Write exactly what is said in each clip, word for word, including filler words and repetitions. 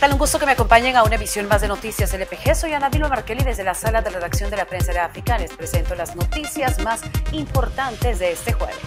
tal? Un gusto que me acompañen a una emisión más de Noticias L P G. Soy Ana Vilma Markelly desde la sala de redacción de la prensa de África. Les presento las noticias más importantes de este jueves.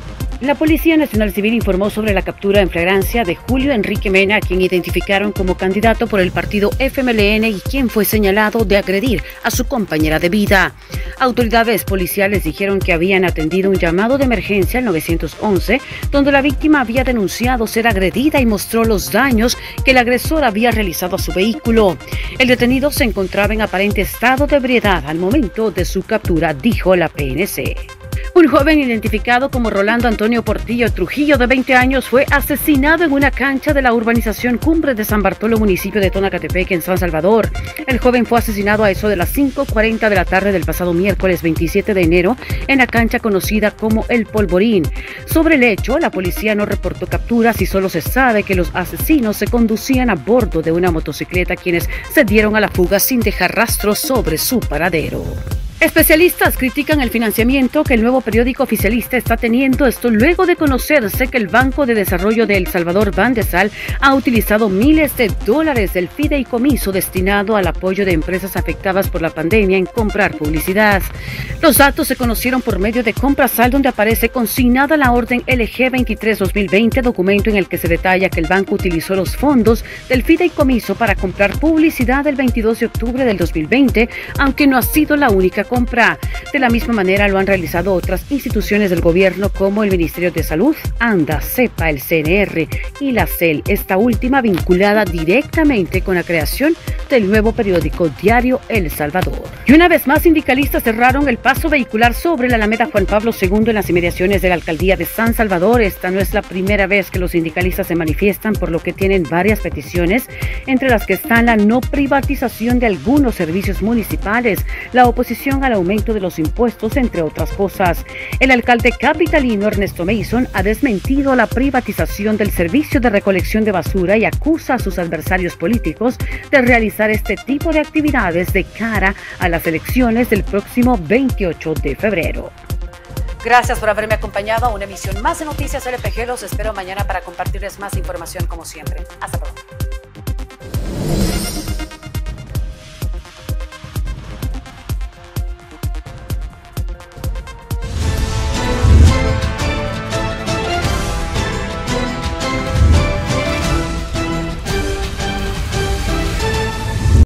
La Policía Nacional Civil informó sobre la captura en flagrancia de Julio Enrique Mena, a quien identificaron como candidato por el partido F M L N y quien fue señalado de agredir a su compañera de vida. Autoridades policiales dijeron que habían atendido un llamado de emergencia al nueve once, donde la víctima había denunciado ser agredida y mostró los daños que el agresor había realizado a su vehículo. El detenido se encontraba en aparente estado de ebriedad al momento de su captura, dijo la P N C. Un joven identificado como Rolando Antonio Portillo Trujillo, de veinte años, fue asesinado en una cancha de la urbanización Cumbre de San Bartolo, municipio de Tonacatepec, en San Salvador. El joven fue asesinado a eso de las cinco cuarenta de la tarde del pasado miércoles veintisiete de enero en la cancha conocida como El Polvorín. Sobre el hecho, la policía no reportó capturas y solo se sabe que los asesinos se conducían a bordo de una motocicleta, quienes se dieron a la fuga sin dejar rastros sobre su paradero. Especialistas critican el financiamiento que el nuevo periódico oficialista está teniendo, esto luego de conocerse que el Banco de Desarrollo de El Salvador, Bandesal, ha utilizado miles de dólares del fideicomiso destinado al apoyo de empresas afectadas por la pandemia en comprar publicidad. Los datos se conocieron por medio de Comprasal, donde aparece consignada la orden L G veintitrés dos mil veinte, documento en el que se detalla que el banco utilizó los fondos del fideicomiso para comprar publicidad el veintidós de octubre del dos mil veinte, aunque no ha sido la única compra. De la misma manera lo han realizado otras instituciones del gobierno como el Ministerio de Salud, ANDA, CEPA, el C N R y la C E L, esta última vinculada directamente con la creación del nuevo periódico diario El Salvador. Y una vez más, sindicalistas cerraron el paso vehicular sobre la Alameda Juan Pablo segundo en las inmediaciones de la alcaldía de San Salvador. Esta no es la primera vez que los sindicalistas se manifiestan, por lo que tienen varias peticiones, entre las que están la no privatización de algunos servicios municipales, la oposición al aumento de los impuestos, entre otras cosas. El alcalde capitalino Ernesto Mason ha desmentido la privatización del servicio de recolección de basura y acusa a sus adversarios políticos de realizar este tipo de actividades de cara a las elecciones del próximo veintiocho de febrero. Gracias por haberme acompañado a una emisión más de Noticias L P G. Los espero mañana para compartirles más información como siempre. Hasta pronto.